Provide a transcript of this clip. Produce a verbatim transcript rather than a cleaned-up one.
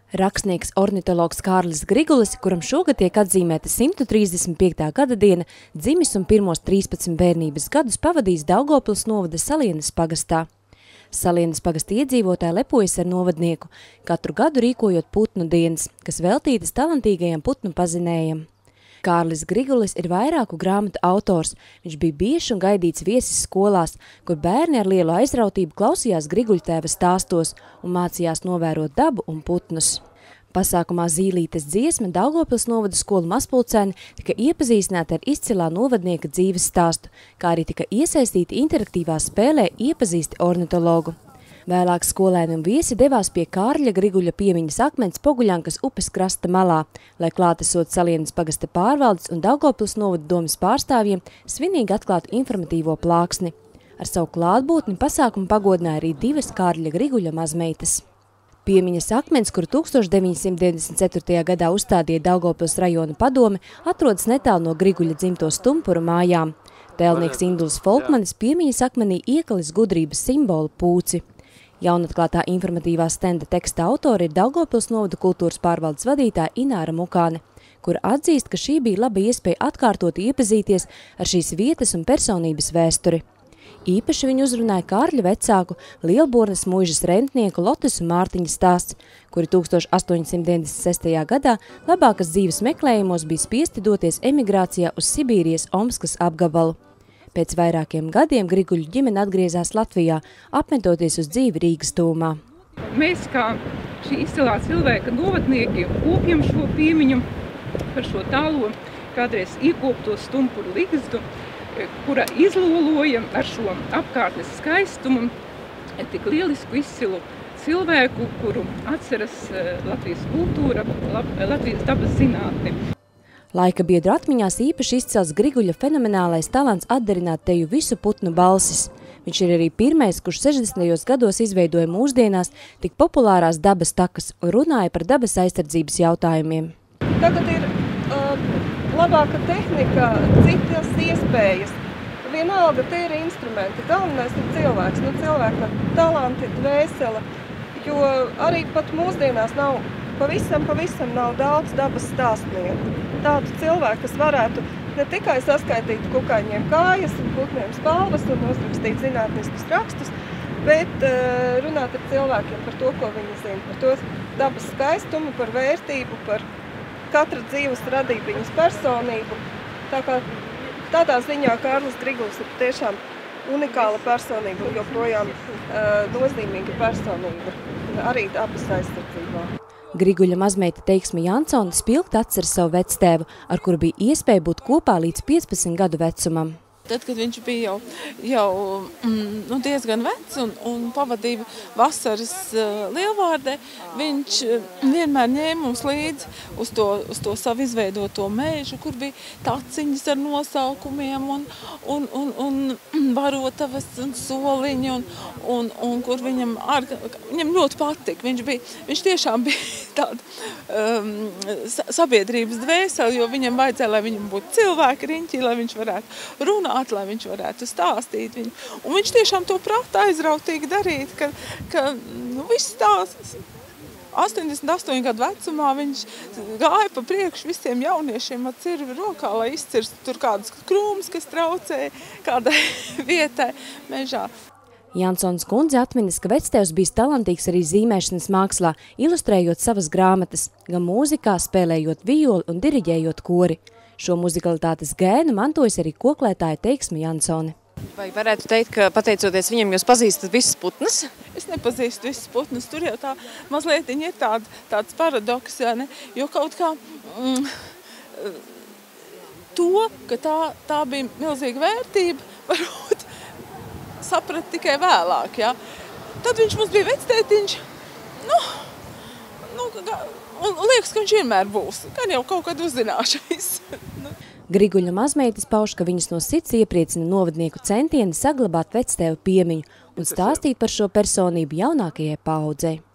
Rakstnieks ornitologs Kārlis Grigulis, kuram šogad tiek atzīmēta simt trīsdesmit piektā gada diena, dzimis un pirmos trīspadsmit bērnības gadus pavadījis Daugavpils novada Salienes pagastā. Salienes pagasta iedzīvotāji lepojas ar novadnieku, katru gadu rīkojot putnu dienas, kas veltītas talantīgajam putnu pazinējam. Kārlis Grigulis ir vairāku grāmatu autors. Viņš bija bieži un gaidīts viesis skolās, kur bērni ar lielu aizrautību klausījās Griguļtēva stāstos un mācījās novērot dabu un putnus. Pasākumā Zīlītes dziesma Daugavpils novada skolu mazpulcēni tika iepazīstināti ar izcilā novadnieka dzīves stāstu, kā arī tika iesaistīti interaktīvā spēlē Iepazīsti ornitologu. Vēlāk skolēni un viesi devās pie Kārļa Griguļa piemiņas akmens Poguļankas upes krasta malā, lai klātesot Salienes pagasta pārvaldes un Daugavpils novada domes pārstāvjiem svinīgi atklātu informatīvo plāksni. Ar savu klātbūtni pasākumu pagodināja arī divas Kārļa Griguļa mazmeitas. Piemiņas akmens, kuru tūkstoš deviņsimt deviņdesmit ceturtajā gadā uzstādīja Daugavpils rajona padome, atrodas netālu no Griguļa dzimto Stumpuru mājām. Tēlnieks Indulis Folkmanis piemiņas akmenī iekalis gudrības simbolu pūci. Jaunatklātā informatīvā stenda teksta autori ir Daugavpils novada kultūras pārvaldes vadītāja Ināra Mukāne, kura atzīst, ka šī bija laba iespēja atkārtot iepazīties ar šīs vietas un personības vēsturi. Īpaši viņu uzrunāja Kārļa vecāku, Lielbornas muižas rentnieku Lotes un Mārtiņa stāsts, kuri tūkstoš astoņsimt deviņdesmit sestajā gadā labākas dzīves meklējumos bija spiesti doties emigrācijā uz Sibīrijas Omskas apgabalu. Pēc vairākiem gadiem Griguļu ģimene atgriezās Latvijā, apmetoties uz dzīvi Rīgas tūmā. Mēs kā šī izcilā cilvēka novadnieki kopjam šo piemiņu par šo tālo kādreiz iekopto stumpuru ligzdu, kura izloloja ar šo apkārtnes skaistumu tik lielisku izcilu cilvēku, kuru atceras Latvijas kultūra, Latvijas dabas zinātne. Laika biedru atmiņās īpaši izcels Griguļa fenomenālais talants atdarināt teju visu putnu balsis. Viņš ir arī pirmais, kurš sešdesmitajos gados izveidoja mūsdienās tik populārās dabas takas un runāja par dabas aizsardzības jautājumiem. Tagad ir uh, labāka tehnika, citas iespējas. Vienalga, tie ir instrumenti. Galvenais ir cilvēks, nu cilvēka talanti, dvēsele, jo arī pat mūsdienās nav pavisam, pavisam nav daudz dabas stāstnieku. Tādu cilvēku, kas varētu ne tikai saskaitīt kukaiņiem kājas un putniem spalvas un uzrakstīt zinātniskus rakstus, bet uh, runāt ar cilvēkiem par to, ko viņi zina, par to dabas skaistumu, par vērtību, par katra dzīves radībiņas personību. Tā kā tādā ziņā Kārlis Grigulis ir tiešām unikāla personība un joprojām uh, nozīmīga personība, arī dabas aizsardzībā. Griguļa mazmeita Teiksme Jansone spilgti atceras savu vectēvu, ar kuru bija iespēja būt kopā līdz piecpadsmit gadu vecumam. Tad, kad viņš bija jau, jau mm, nu, diezgan vecs un, un pavadīja vasaras uh, Lielvārdē, viņš uh, vienmēr ņēma mums līdzi uz to, uz to savu izveidoto mēžu, kur bija taciņas ar nosaukumiem un, un, un, un varotavas un soliņi, un, un, un kur viņam, ar, viņam ļoti patika. Viņš, bija, viņš tiešām bija tāda um, sabiedrības dvēseli, jo viņam vajadzēja, lai viņam būtu cilvēki riņķi, lai viņš varētu runāt, lai viņš varētu stāstīt viņu. Un viņš tiešām to prata aizrautīgi darīt, ka, ka nu, viss stāsts. astoņdesmit astoņu gadu vecumā viņš gāja pa priekšu visiem jauniešiem ar cirvi rokā, lai izcirstu tur kādus krūmus, kas traucēja kādai vietai mežā. Jansons kundze atminas, ka vectēvs bijis talantīgs arī zīmēšanas mākslā, ilustrējot savas grāmatas, gan mūzikā, spēlējot violi un diriģējot kori. Šo muzikalitātes gēnu mantojas arī koklētāja Teiksme Jansone. Vai varētu teikt, ka pateicoties viņam jūs pazīstat visas putnas? Es nepazīstu visas putnas, tur jau tā mazliet ir tād, tāds paradoks, jā, ne? Jo kaut kā mm, to, ka tā, tā bija milzīga vērtība, varbūt saprat tikai vēlāk, jā. Tad viņš mums bija vectētiņš, nu, nu, un liekas, ka viņš vienmēr būs, gan jau kaut kad uzzināšais. Griguļa mazmeitas pauž, ka viņas no sirds iepriecina novadnieku centieni saglabāt vectēva piemiņu un stāstīt par šo personību jaunākajai paaudzei.